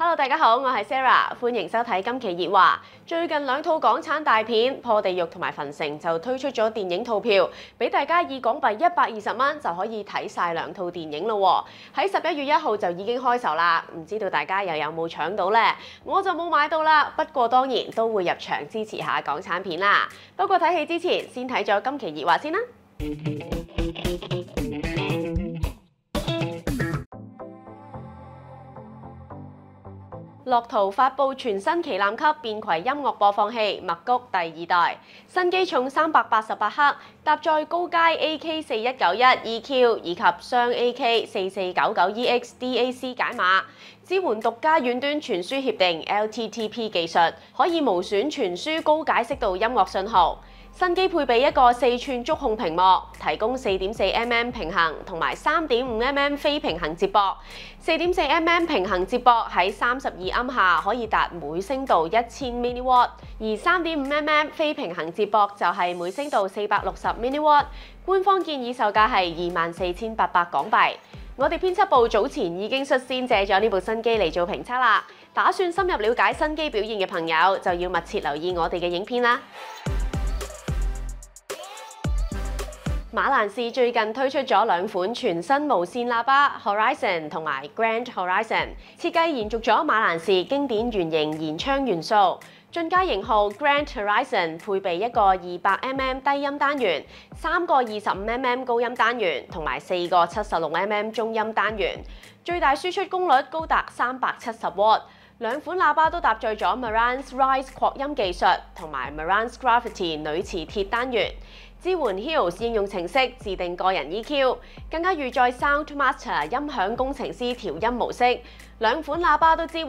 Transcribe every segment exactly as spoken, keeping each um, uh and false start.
Hello， 大家好，我係 Sarah， 歡迎收睇今期熱話。最近兩套港產大片《破地獄》同埋《焚城》就推出咗電影套票，俾大家以港幣一百二十蚊就可以睇晒兩套電影咯。喺十一月一號就已經開售啦，唔知道大家又有冇搶到呢？我就冇買到啦，不過當然都會入場支持下港產片啦。不過睇戲之前，先睇咗今期熱話先啦。樂圖發布全新旗艦級便攜音樂播放器麥谷第二代，新機重三百八十八克，搭載高階 A K 四一九一 E Q 以及雙 A K 四四九九 E X D A C 解碼，支援獨家遠端傳輸協定 L T T P 技術，可以無損傳輸高解析度音樂信號。新機配備一個四寸觸控屏幕，提供四點四 mm 平衡同埋三點五 mm 非平衡接駁。四點四 mm 平衡接駁喺三十二盎下可以達每聲道一千 milliwatt， 而三點五 mm 非平衡接駁就係每聲道四百六十 milliwatt。官方建議售價係二萬四千八百港幣。我哋編輯部早前已經率先借咗呢部新機嚟做評測啦，打算深入了解新機表現嘅朋友就要密切留意我哋嘅影片啦。馬蘭士最近推出咗兩款全新無線喇叭 Horizon 同埋 Grand Horizon， 設計延續咗馬蘭士經典圓形弦窗元素。進階型號 Grand Horizon 配備一個二百 mm 低音單元、三個二十五 mm 高音單元同埋四個七十六 mm 中音單元，最大輸出功率高達三百七十瓦。兩款喇叭都搭載咗 Marantz Rise 擴音技術同埋 Marantz Gravity 鋁磁鐵單元。支援 Heos 應用程式自定個人 E Q， 更加預載 Soundmaster 音響工程師調音模式。兩款喇叭都支援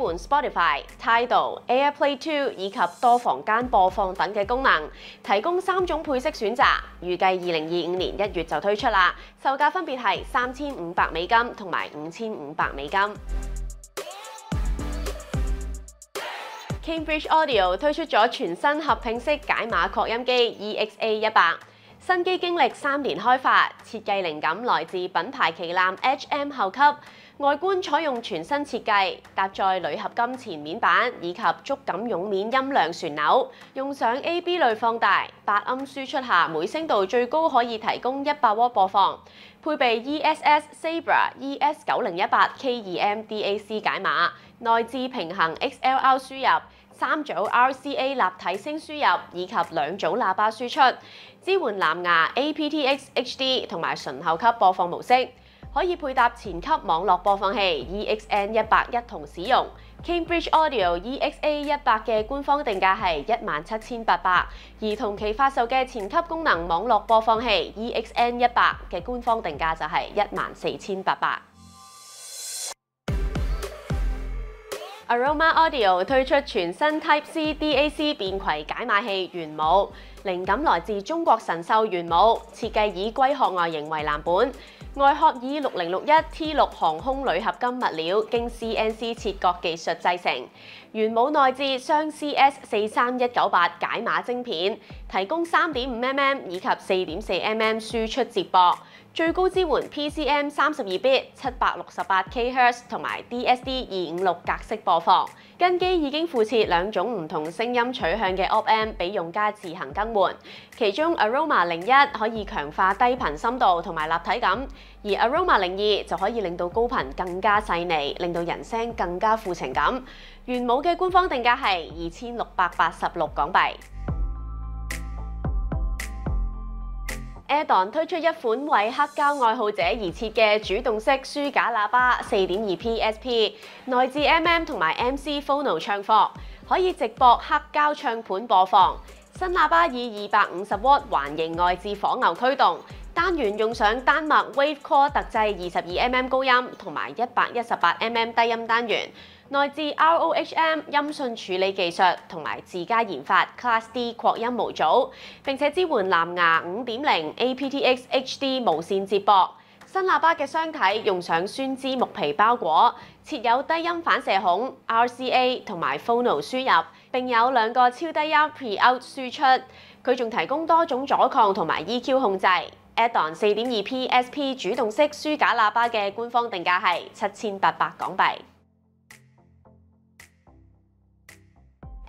Spotify、Tidal、AirPlay 二 以及多房間播放等嘅功能，提供三種配色選擇。預計二零二五年一月就推出啦，售價分別係三千五百美金同埋五千五百美金。Cambridge Audio 推出咗全新合併式解碼擴音機 E X A 一百。新機經歷三年開發，設計靈感來自品牌旗艦 H M 後級，外觀採用全新設計，搭載鋁合金前面板以及觸感絨面音量旋鈕，用上 A B 類放大，八音輸出下每聲道最高可以提供一百瓦播放，配備 E S S Sabre E S 九零一八 K 二 M D A C 解碼，內置平衡 X L R 輸入。三組 R C A 立體聲輸入以及兩組喇叭輸出，支援藍牙 A P T X H D 同埋純後級播放模式，可以配搭前級網絡播放器 E X N 一百一同使用。Cambridge Audio E X A 一百嘅官方定價係一萬七千八百，而同期發售嘅前級功能網絡播放器 E X N 一百嘅官方定價就係一萬四千八百。Aroma Audio 推出全新 Type C D A C 便攜解碼器玄武，靈感來自中國神獸玄武，設計以龜殼外形為藍本，外殼以六零六一 T 六航空鋁合金物料經 C N C 切割技術製成。玄武內置雙 C S 四三一九八解碼晶片，提供三點五 mm 以及四點四 mm 輸出接駁。最高支援 P C M 三十二 bit 七百六十八 K Hertz 同埋 D S D 二五六格式播放。跟機已經附設兩種唔同聲音取向嘅 Op Amp 俾用家自行更換，其中 Aroma 零一可以強化低頻深度同埋立體感，而 Aroma 零二就可以令到高頻更加細膩，令到人聲更加富情感。玄武嘅官方定價係二千六百八十六港幣。Addon 推出一款為黑膠愛好者而設嘅主動式書架喇叭 四點二 P S P， 內置 M M 同埋 M C Phono 唱貨，可以直駁黑膠唱盤播放。新喇叭以二百五十瓦環形外置火牛驅動，單元用上丹麥 Wavecore 特製二十二 mm 高音同埋一百一十八 mm 低音單元。內置 R O H M 音訊處理技術同埋自家研發 Class D 擴音模組，並且支援藍牙五點零 A P T X H D 無線接駁。新喇叭嘅箱體用上酸枝木皮包裹，設有低音反射孔、R C A 同埋 Phono 輸入，並有兩個超低音 Pre-out 輸出。佢仲提供多種阻抗同埋 E Q 控制。Addon 四點二 P S P 主動式書架喇叭嘅官方定價係七千八百港幣。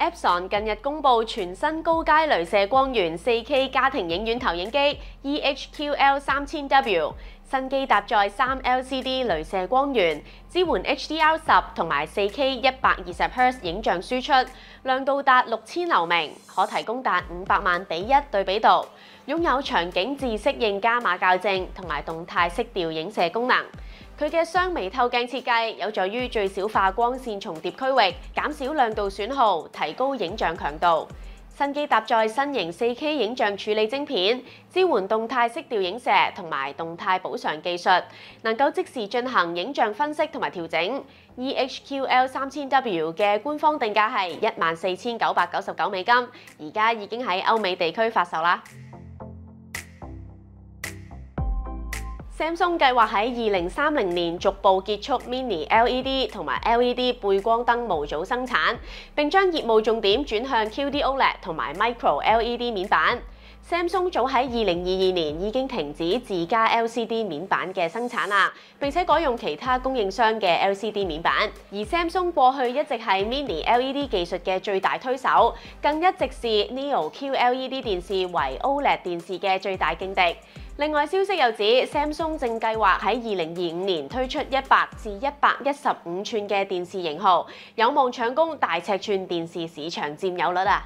Epson 近日公布全新高階雷射光源 四K 家庭影院投影機 E H Q L 三千 W， 新機搭載三 L C D 雷射光源，支援 H D R 十同埋 四K 一百二十赫茲影像輸出，亮度達六千流明，可提供達五百萬比一對比度，擁有場景自適應加碼校正同埋動態色調影射功能。佢嘅雙微透鏡設計有助於最小化光線重疊區域，減少亮度損耗，提高影像強度。新機搭載新型 四K 影像處理晶片，支援動態色調影射同埋動態補償技術，能夠即時進行影像分析同埋調整。E H Q L 三千 W 嘅官方定價係一萬四千九百九十九美金，而家已經喺歐美地區發售啦。Samsung 計劃喺二零三零年逐步結束 Mini L E D 同埋 L E D 背光燈模組生產，並將業務重點轉向 Q D O L E D 同埋 Micro L E D 面板。Samsung 早喺二零二二年已經停止自家 L C D 面板嘅生產啦，並且改用其他供應商嘅 L C D 面板。而 Samsung 過去一直係 Mini L E D 技術嘅最大推手，更一直視 Neo Q L E D 電視為 O L E D 電視嘅最大勁敵。另外消息又指 ，Samsung 正計劃喺二零二五年推出一百至一百一十五寸嘅電視型號，有望搶攻大尺寸電視市場佔有率啊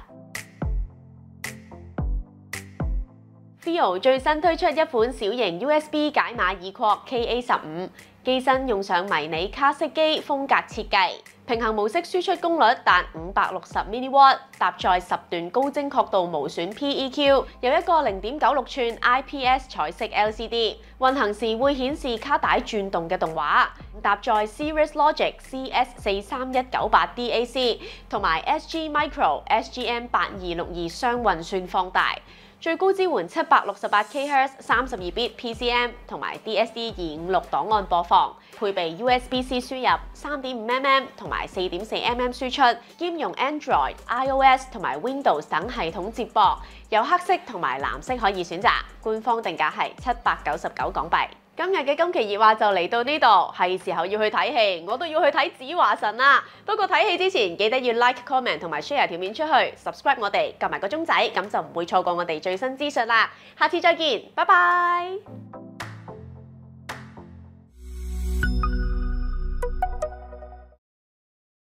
！Vio 最新推出一款小型 U S B 解碼耳廓 K A 十五，機身用上迷你卡式機風格設計，平衡模式輸出功率達五百六十 milliwatt， 搭載十段高精確度無損 P E Q， 有一個零點九六寸 I P S 彩色 L C D， 運行時會顯示卡帶轉動嘅動畫，搭載 Cirrus Logic C S 四三一九八 D A C 同埋 S G Micro S G M 八二六二雙運算放大。最高支援七百六十八 K H Z 三十二 bit P C M 同埋 D S D 二五六檔案播放，配備 U S B C 輸入、三點五 mm 同埋四點四 mm 輸出，兼容 Android、iOS 同埋 Windows 等系統接駁，有黑色同埋藍色可以選擇。官方定價係七百九十九港幣。今日嘅今期熱話就嚟到呢度，係時候要去睇戲，我都要去睇《子華神》啦。不過睇戲之前記得要 like、comment 同埋 share 條片出去 ，subscribe 我哋，撳埋個鐘仔，咁就唔會錯過我哋最新資訊啦。下次再見，拜拜。